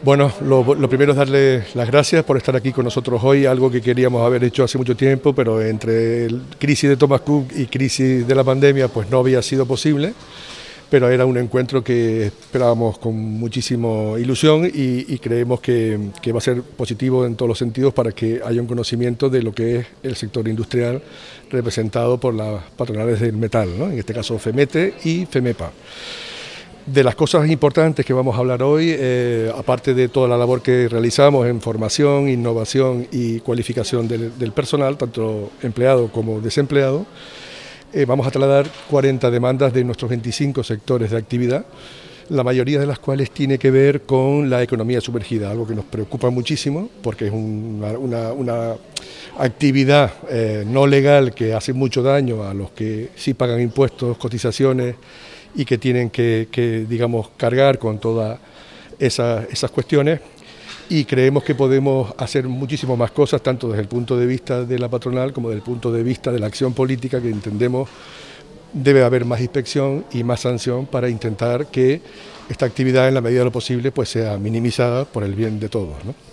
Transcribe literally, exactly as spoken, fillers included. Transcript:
Bueno, lo, lo primero es darle las gracias por estar aquí con nosotros hoy, algo que queríamos haber hecho hace mucho tiempo, pero entre el crisis de Thomas Cook y crisis de la pandemia, pues no había sido posible, pero era un encuentro que esperábamos con muchísima ilusión y, y creemos que, que va a ser positivo en todos los sentidos para que haya un conocimiento de lo que es el sector industrial representado por las patronales del metal, ¿no? En este caso FEMETE y FEMEPA. De las cosas importantes que vamos a hablar hoy, eh, aparte de toda la labor que realizamos en formación, innovación y cualificación del, del personal, tanto empleado como desempleado, eh, vamos a trasladar cuarenta demandas de nuestros veinticinco sectores de actividad, la mayoría de las cuales tiene que ver con la economía sumergida, algo que nos preocupa muchísimo porque es una, una, una actividad eh, no legal que hace mucho daño a los que sí pagan impuestos, cotizaciones, y que tienen que, que digamos, cargar con todas esa, esas cuestiones, y creemos que podemos hacer muchísimas más cosas, tanto desde el punto de vista de la patronal como desde el punto de vista de la acción política, que entendemos debe haber más inspección y más sanción para intentar que esta actividad, en la medida de lo posible, pues sea minimizada por el bien de todos, ¿no?